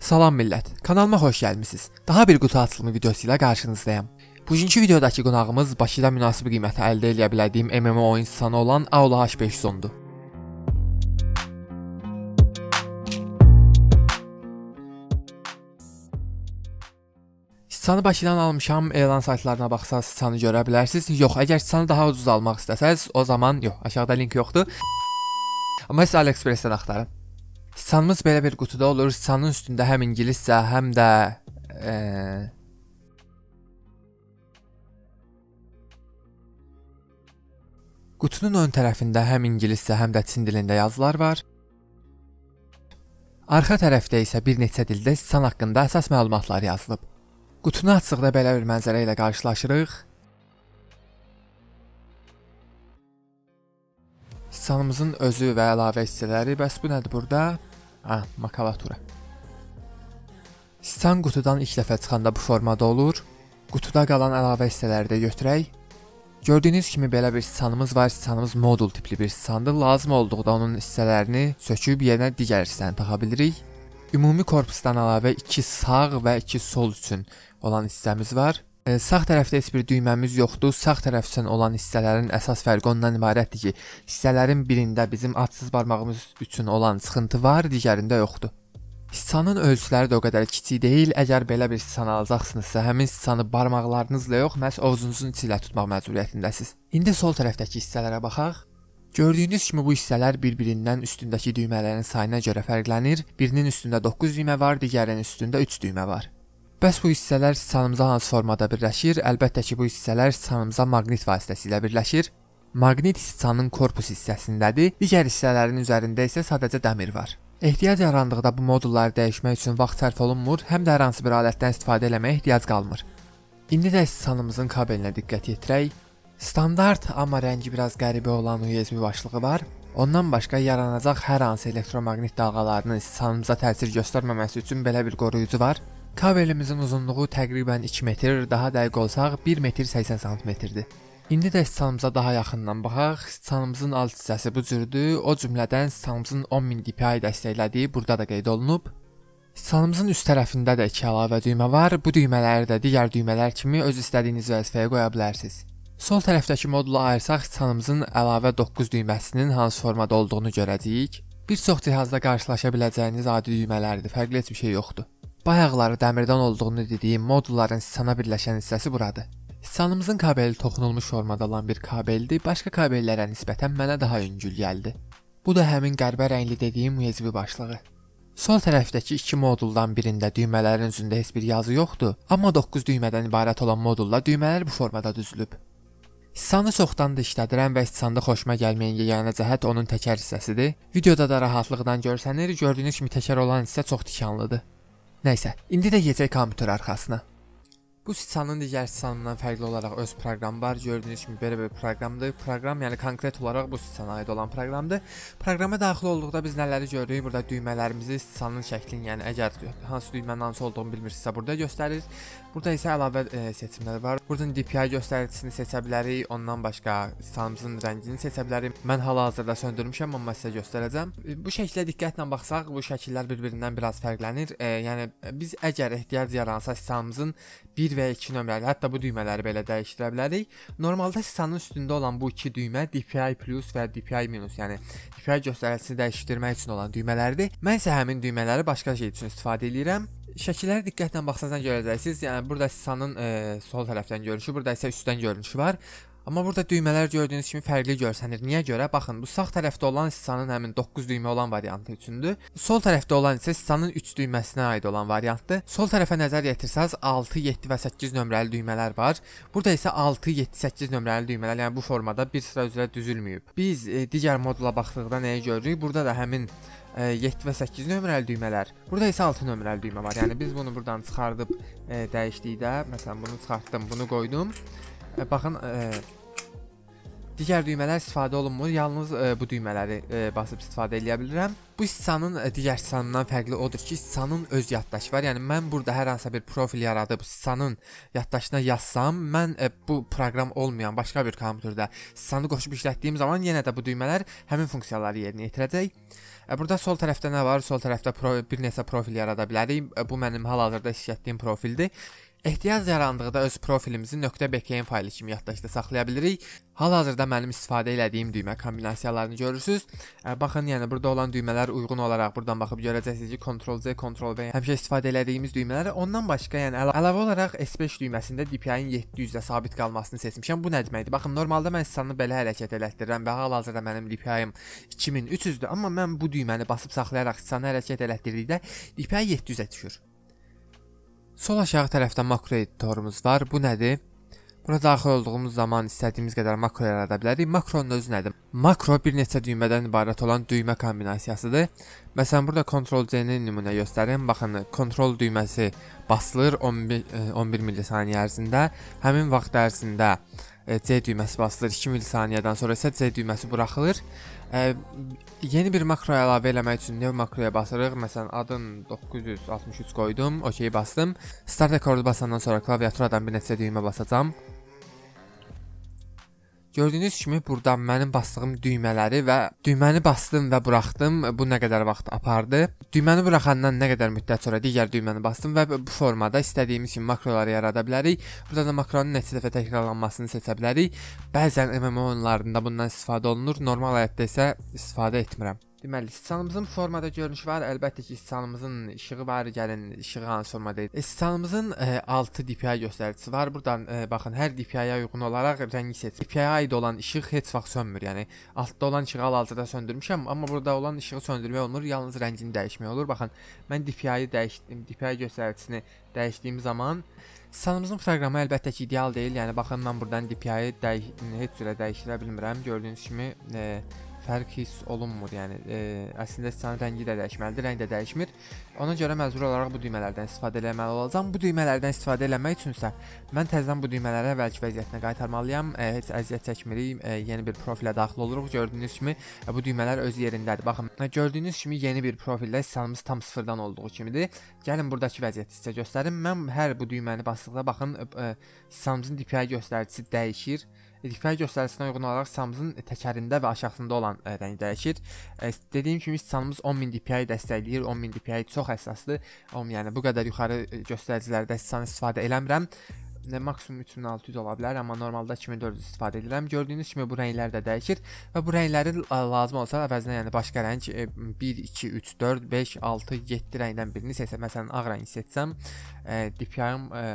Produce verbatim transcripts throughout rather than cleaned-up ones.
Salam millət, kanalıma xoş gəlmisiniz. Daha bir qutu açılımı videosu ilə qarşınızdayım. Bugünkü videodakı qonağımız Bakıda münasib qiymətə əldə edə bilədiyim M M O oyun insanı olan Aula H beş yüz ondur. Hissanı Bakıdan almışam, elan saytlarına baxsaz hissanı görə bilərsiniz. Yox, əgər hissanı daha ucuz almaq istəsəz, o zaman yox, aşağıda link yoxdur. Amma siz AliExpress-dən axtarın. Hissanımız belə bir qutuda olur. Hissanın üstündə həm ingiliscə, həm də e, qutunun ön tərəfində həm ingiliscə, həm də Çin dilində yazılar var. Arxa tərəfdə isə bir neçə dildə hissan haqqında əsas məlumatlar yazılıb. Qutunu açdıqda belə bir mənzərə ilə qarşılaşırıq. Hissanımızın özü və əlavə hissələri, bəs bu nədir burada? Ha, makulatura. Hissan qutudan ilk dəfə çıxanda bu formada olur. Qutuda qalan əlavə hissələri də götürək. Gördüyünüz kimi belə bir hissanımız var. Hissanımız modul tipli bir hissandır. Lazım olduqda onun hissələrini söküb yerinə digər hissəni taxa bilirik. Ümumi korpusdan əlavə iki sağ və iki sol üçün olan hissəmiz var. E, sağ tərəfdə heç bir düyməmiz yoxdur. Sağ tərəf üçün olan hissələrin əsas fərqi ondan ibarətdir ki, hissələrin birində bizim atsız barmağımız üçün olan sıxıntı var, digərində yoxdur. Hissanın ölçüləri də o qədər kiçik deyil. Əgər belə bir hissanı alacaqsınızsa, həmin hissanı barmaqlarınızla yox, məhz ovuzunuzun içi ilə tutmaq məcburiyyətindəsiniz. İndi sol tərəfdəki hissələrə baxaq. Gördüyünüz kimi bu hissələr bir-birindən üstündəki düymələrin sayına görə fərqlənir. Birinin üstündə doqquz düymə var, digərinin üstündə üç düymə var. Bəs bu hissələr hissanımıza hansı formada birləşir? Əlbəttə ki, bu hissələr hissanımıza maqnit vasitəsilə birləşir. Maqnit hissanın korpus hissəsindədir, digər hissələrin üzərində isə sadəcə dəmir var. Ehtiyac yarandıqda bu modulları dəyişmək üçün vaxt sərf olunmur, həm də hər hansı bir alətdən istifadə eləməyə ehtiyac qalmır. İndi də hissanımızın kabelinə diqqət yetirək. Standart, amma rəngi biraz qəribə olan U S B başlığı var. Ondan başqa yaranacaq hər hansı elektromaqnit dalğalarının hissanımıza təsir göstərməməsi üçün belə bir qoruyucu var. Kabelimizin uzunluğu təqribən iki metr, daha dəqiq olsaq bir metr səksən santimetrdir. İndi də hissanımıza daha yaxından baxaq. Hissanımızın alt hissəsi bu cürdür. O cümlədən hissanımızın on min D P I dəstəklədiyi burada da qeyd olunub. Hissanımızın üst tərəfində də iki əlavə düymə var. Bu düymələri də digər düymələr kimi öz istədiyiniz vəzifəyə qoya bilərsiniz. Sol tərəfdəki modulu ayırsaq hissanımızın əlavə doqquz düyməsinin hansı formada olduğunu görəcəyik. Bir çox cihazda qarşılaşa biləcəyiniz adi düymələrdir. Fərqli heç bir şey yoxdur. Bayaqları dəmirdən olduğunu dediyim modulların hissana birləşən hissəsi buradır. Hissanımızın kabeli toxunulmuş formada olan bir kabeldir. Başqa kabellərə nisbətən mənə daha yüngül gəldi. Bu da həmin qərbə rəngli dediyim U S B başlığı. Sol tərəfdəki iki moduldan birində düymələrin üzündə heç bir yazı yoxdur, amma doqquz düymədən ibarət olan modulla düymələr bu formada düzülüb. Hissanı çoxdan da işlədirəm və hissanda xoşuma gəlməyən yeganə cəhət onun təkər hissəsidir. Videoda da rahatlıqla görsənir, gördüyünüz kimi təkər olan hissə çox tikanlıdır. Nəysə, indi də yetək kompüter arxasına. Bu hissanın digər hissanından fərqli olaraq öz proqramı var. Gördüyünüz kimi belə bir proqramdır. Proqram, yəni konkret olaraq bu hissana aid olan proqramdır. Proqrama daxil olduqda biz nələri görürük? Burada düymələrimizi, hissanın şəklini, yəni əgər hansı düymənin hansı olduğunu bilmirsinizsə burada göstərir. Burada isə əlavə e, seçimlər var. Buradan D P I göstəricisini seçə bilərik. Ondan başqa hissamızın rəngini seçə bilərik. Mən hal-hazırda söndürmüşəm, amma sizə göstərəcəm. Bu şəklə diqqətlə baxsaq, bu şəkillər bir-birindən biraz fərqlənir. E, yəni biz əgər ehtiyac yaransa hissamızın bir və iki nömrəli, hətta bu düymələri belə dəyişdirə bilərik. Normalda hissanın üstündə olan bu iki düymə D P I plus və D P I minus, yəni D P I göstəricisini dəyişdirmək üçün olan düymələrdir. Mən isə həmin düymələri başqa şey üçün istifadə edirəm. Şəkillərə diqqətlə baxsanız görəcəksiniz. Yəni burada hissanın e, sol tərəfdən görünüşü, burada isə üstdən görünüşü var. Amma burada düymələr gördüyünüz kimi fərqli görsənir. Niyə görə? Baxın, bu sağ tərəfdə olan hissanın həmin doqquz düymə olan variantı üçündür. Sol tərəfdə olan isə hissanın üç düyməsinə aid olan variantdır. Sol tərəfə nəzər yetirsəz altı, yeddi və səkkiz nömrəli düymələr var. Burada isə altı, yeddi, səkkiz nömrəli düymələr, yəni bu formada bir sıra üzrə düzülməyib. Biz e, digər modula baxdıqda nəyi görürük? Burada da həmin e, yeddi və səkkiz nömrəli düymələr. Burada isə altı nömrəli düymə var. Yəni biz bunu buradan çıxardıb e, dəyişdikdə, məsələn bunu çıxartdım, bunu qoydum. E, baxın, e, digər düymələr istifadə olunmur. Yalnız e, bu düymələri e, basıb istifadə edə bilirəm. Bu hissanın e, digər hissanından fərqli odur ki, hissanın öz yaddaşı var. Yəni mən burada hər hansı bir profil yaradıb hissanın yaddaşına yazsam, mən e, bu proqram olmayan başqa bir kompüterdə hissanı qoşub işlətdiyim zaman yenə də bu düymələr həmin funksiyaları yerinə yetirəcək. E, burada sol tərəfdə nə var? Sol tərəfdə pro, bir neçə profil yarada bilərik. E, bu mənim hal-hazırda işlətdiyim profildir. Ehtiyac yarandıqda öz profilimizi .bkm faylı kimi yaddaşda saxlaya bilirik. Hal-hazırda mənim istifadə etdiyim düymə kombinasiyalarını görürsüz. E, baxın, yəni burada olan düymələr uyğun olaraq buradan baxıb görəcəksiniz ki, Ctrl Z, Ctrl V həmişə istifadə etdiyimiz düymələr. Ondan başqa, yəni əla əlavə olaraq S beş düyməsində D P I-nin yeddi yüzdə sabit qalmasını seçmişəm. Bu nə deməkdir? Baxın, normalda mən sistemini belə hərəkət elətdirirəm və hal-hazırda mənim D P I-im iki min üç yüzdür, amma mən bu düyməni basıb saxlayaraq sistemini hərəkət elətdirdikdə D P I yeddi yüzə düşür. Sol aşağı tərəfdə makro editorumuz var. Bu nədir? Buna daxil olduğumuz zaman istədiyimiz qədər makro yarada bilərik. Makronun özü nədir? Makro bir neçə düymədən ibarət olan düymə kombinasiyasıdır. Məsələn, burada Ctrl Z-ni nümunə göstərim. Baxın, Ctrl düyməsi basılır on bir millisaniyə ərzində. Həmin vaxt ərzində C düyməsi basılır iki millisaniyədən sonra isə C düyməsi buraxılır. E, yeni bir makro əlavə eləmək üçün new makroya basırıq. Məsələn, adın doqquz yüz altmış üç qoydum, OK bastım. Start rekordu basandan sonra klaviaturadan bir neçə düymə basacağam. Gördüyünüz kimi burada mənim bastığım düymələri və düyməni bastım və buraxdım. Bu nə qədər vaxt apardı? Düyməni buraxandan nə qədər müddət sonra digər düyməni bastım və bu formada istədiyimiz kimi makroları yarada bilərik. Burada da makronun neçə dəfə təkrarlanmasını seçə bilərik. Bəzən M M O oyunlarında bundan istifadə olunur. Normal həyatda isə istifadə etmirəm. Deməli, siçanımızın formada görünüşü var. Əlbəttə ki, siçanımızın işığı var. Gəlin, işığı hansı formada idi? Siçanımızın e, altı D P I göstəricisi var. Buradan e, baxın, hər D P I-yə uyğun olaraq rəngi seçin. D P I-yə aid olan işıq heç vaxt sönmür. Yəni, altda olan işığı hal-hazırda söndürmüşəm, amma burada olan işığı söndürmək olmur. Yalnız rəngini dəyişmək olur. Baxın, mən D P I-yi dəyişdim. D P I göstəricisini dəyişdiyim zaman siçanımızın proqramı əlbəttə ki, ideal deyil. Yəni, baxın, mən buradan D P I-yi dəyiş heç cürə dəyişdirə bilmirəm. Gördüyünüz kimi e, fərq hiss olunmur. Yəni e, əslində siçanın rəngi də dəyişməlidir, rəng də dəyişmir. Ona görə məcbur olaraq bu düymələrdən istifadə etməli olacağam. Bu düymələrdən istifadə etmək üçünsə mən təzədən bu düymələri əvvəlki vəziyyətinə qaytarmalıyam. E, heç əziyyət çəkmirik. E, yeni bir profilə daxil oluruq. Gördüyünüz kimi e, bu düymələr öz yerindədir. Baxın, e, gördüyünüz kimi yeni bir profildə siçanımız tam sıfırdan olduğu kimidir. Gəlin buradakı vəziyyəti sizə göstərim. Mən hər bu düyməni basdıqda baxın, e, siçanımızın D P I göstəricisi dəyişir. D P I göstərisinə uyğun olaraq siçanımızın təkərində və aşağısında olan e, rəng dəyişir. E, dediyim kimi siçanımız on min D P I dəstəkləyir. on min D P I çox əsaslı. Yəni bu qədər yuxarı göstəricilərdə siçan istifadə eləmirəm. E, maksimum üç min altı yüz ola bilər, amma normalda iki min dörd yüz istifadə edirəm. Gördüyünüz kimi bu rənglər də dəyişir və bu rəngləri lazım olsa əvəzinə, yəni başqa rəng e, bir, iki, üç, dörd, beş, altı, yeddi rəngdən birini seçsəm, məsələn ağ rəngi seçsəm, e, D P I-ım e,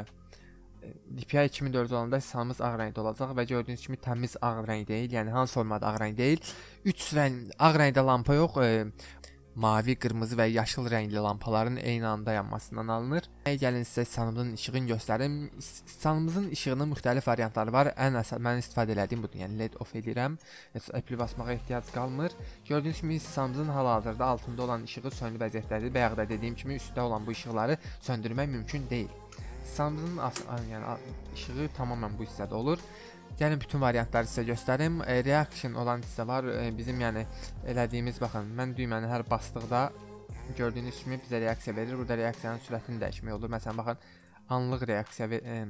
D P I iki min dörd yüz olanda siçanımız ağ rəngdə olacaq və gördüyünüz kimi təmiz ağ rəng deyil. Yəni hansı formada ağ rəng deyil. üç rəng, ağ rəngdə lampa yox, e, mavi, qırmızı və yaşıl rəngli lampaların eyni anda yanmasından alınır. Gəlin sizə siçanımızın işığını göstərim. Siçanımızın işığının müxtəlif variantları var. Ən əsas mən istifadə etdiyim budur. Yəni L E D off edirəm. Appli basmağa ehtiyac qalmır. Gördüyünüz kimi siçanımızın hal-hazırda altında olan işığı sönülü vəziyyətdədir. Bayaq da dediyim kimi üstdə olan bu işıqları söndürmək mümkün deyil. Siçanımızın yəni işığı tamamilə bu hissədə olur. Gəlin bütün variantları sizə göstərim. E, reaction olan hissə var. E, bizim yəni elədiyimiz, baxın, mən düyməni hər basdıqda gördüyünüz kimi bizə reaksiya verir. Burada reaksiyanın sürətini dəyişmək olur. Məsələn, baxın, anlıq reaksiya ver e,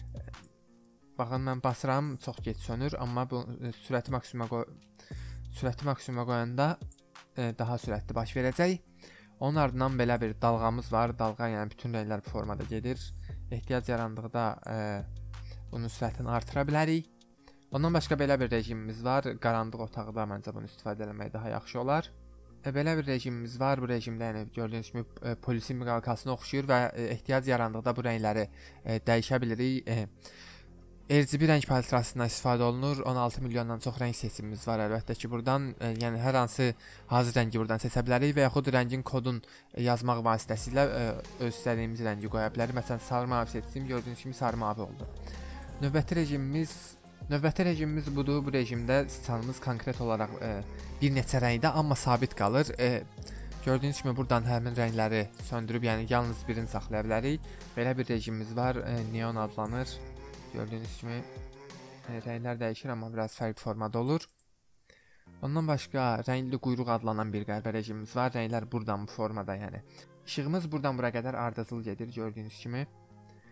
baxın, mən basıram, çox gec sönür, amma bu e, sürəti maksimuma qoy sürəti maksimuma qoyanda e, daha sürətli baş verəcək. Onun ardından belə bir dalğamız var. Dalğa, yəni bütün rənglər bu formada gedir. Ehtiyac yarandıqda e, bunun sürətini artıra bilərik. Ondan başqa belə bir rejimimiz var. Qarandıq otaqda məncə bunu istifadə etmək daha yaxşı olar. E, belə bir rejimimiz var. Bu rejimdə yəni gördüyünüz kimi e, polisin miqalkasına oxşuyur və e, ehtiyac yarandıqda bu rəngləri e, dəyişə bilirik. E, R G B rəng palitrasından istifadə olunur. on altı milyondan çox rəng seçimimiz var əlbəttə ki buradan. E, yəni hər hansı hazır rəngi buradan seçə bilərik və yaxud rəngin kodun e, yazmaq vasitəsilə e, öz istədiyimiz rəngi qoya bilərik. Məsələn, sarı mavi seçdim. Gördüyünüz kimi sarı mavi oldu. Növbəti rejimimiz Növbəti rejimimiz budur. Bu rejimdə siçanımız konkret olaraq e, bir neçə rəngdə, amma sabit qalır. E, gördüyünüz kimi buradan həmin rəngləri söndürüb, yəni yalnız birini saxlaya bilərik. Belə bir rejimimiz var. E, neon adlanır. Gördüyünüz kimi e, rənglər dəyişir, amma biraz fərqli formada olur. Ondan başqa rəngli quyruq adlanan bir qəlbə rejimimiz var. Rənglər buradan bu formada, yəni. İşığımız buradan bura qədər ardıcıl gedir, gördüyünüz kimi.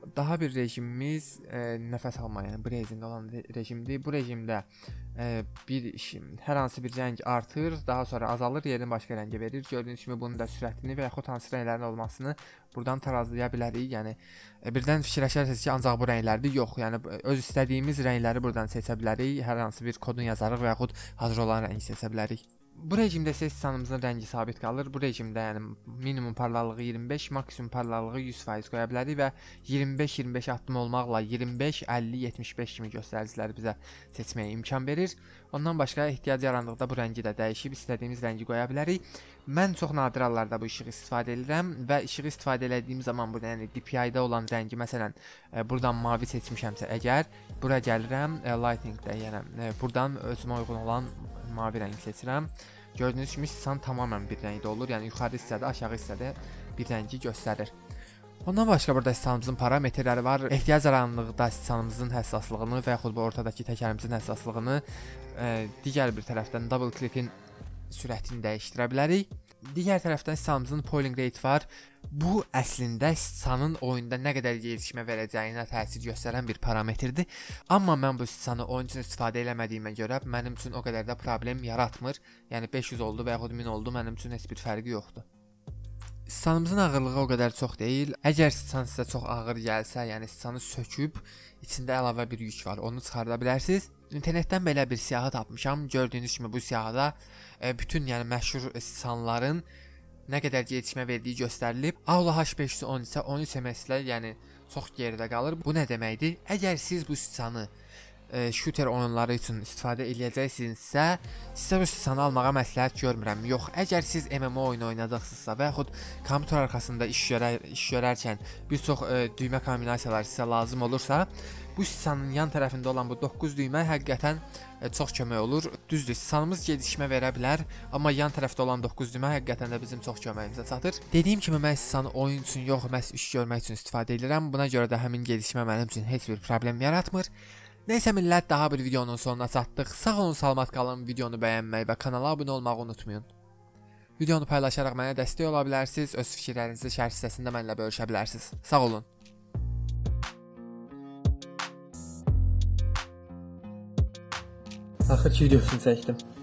daha bir rejimimiz e, nəfəs alma, yəni breathing olan rejimdir. Bu rejimdə e, bir hər hansı bir rəng artır, daha sonra azalır, yerini başqa rəngə verir. Gördüyünüz kimi bunun da sürətini və yaxud hansı rənglərin olmasını buradan tarazlaya bilərik. Yəni e, birdən fikirləşərsiniz ki, ancaq bu rənglərdir. Yox, yəni öz istədiyimiz rəngləri buradan seçə bilərik. Hər hansı bir kodun yazarıq və yaxud hazır olan rəngi seçə bilərik. Bu rejimdə isə siçanımızın rəngi sabit qalır. Bu rejimdə yəni minimum parlaqlığı iyirmi beş, maksimum parlaqlığı yüz faiz qoya bilərik və iyirmi beş iyirmi beş addım olmaqla iyirmi beş əlli yetmiş beş kimi göstəriciləri bizə seçməyə imkan verir. Ondan başqa ehtiyac yarandıqda bu rəngi də dəyişib istədiyimiz rəngi qoya bilərik. Mən çox nadir hallarda bu işığı istifadə edirəm və işığı istifadə etdiyim zaman bu yəni D P I-də olan rəngi, məsələn, e, buradan mavi seçmişəmsə əgər, bura gəlirəm, e, lighting-də, yəni e, buradan özümə uyğun olan mavi rəng seçirəm. Gördüyünüz kimi siçan tamamilə bir rəngdə olur. Yəni yuxarı hissədə, aşağı hissədə bir rəngi göstərir. Ondan başqa burada siçanımızın parametrləri var. Ehtiyac yarandıqda siçanımızın həssaslığını və yaxud bu ortadakı təkərimizin həssaslığını e, digər bir tərəfdən double click-in sürətini dəyişdirə bilərik. Digər tərəfdən siçanımızın polling rate var. Bu əslində siçanın oyunda nə qədər gelişmə verəcəyinə təsir göstərən bir parametrdir. Amma mən bu siçanı oyun üçün istifadə eləmədiyimə görə mənim üçün o qədər də problem yaratmır. Yəni beş yüz oldu və yaxud min oldu, mənim üçün heç bir fərqi yoxdur. Siçanımızın ağırlığı o qədər çox deyil. Əgər siçan sizə çox ağır gəlsə, yəni siçanı söküb içində əlavə bir yük var, onu çıxarda bilərsiniz. İnternetdən belə bir siyahı tapmışam. Gördüyünüz kimi bu siyahıda e, bütün yəni məşhur siçanların nə qədər gelişmə verdiyi göstərilib. Aula H beş yüz on isə on üç M S ilə, yəni çox geridə qalır. Bu nə deməkdir? Əgər siz bu siçanı e, shooter oyunları üçün istifadə edəcəksinizsə, sizə bu siçanı almağa məsləhət görmürəm. Yox, əgər siz M M O oyunu oynayacaqsınızsa və yaxud kompüter arxasında iş görər iş görərkən bir çox e, düymə kombinasiyaları sizə lazım olursa, bu siçanın yan tərəfində olan bu doqquz düymə həqiqətən e, çox kömək olur. Düzdür, siçanımız gelişmə verə bilər, amma yan tərəfdə olan doqquz düymə həqiqətən də bizim çox köməyimizə çatır. Dediyim kimi mən siçanı oyun üçün yox, məhz iş görmək üçün istifadə edirəm. Buna görə də həmin gelişmə mənim üçün heç bir problem yaratmır. Nəysə millət, daha bir videonun sonuna çatdıq. Sağ olun, salamat qalın. Videonu bəyənməyi və kanala abunə olmağı unutmayın. Videonu paylaşaraq mənə dəstək ola bilərsiniz. Öz fikirlərinizi şərh hissəsində mənimlə bölüşə bilərsiniz. Sağ olun. Axır ki videosunu çəkdim.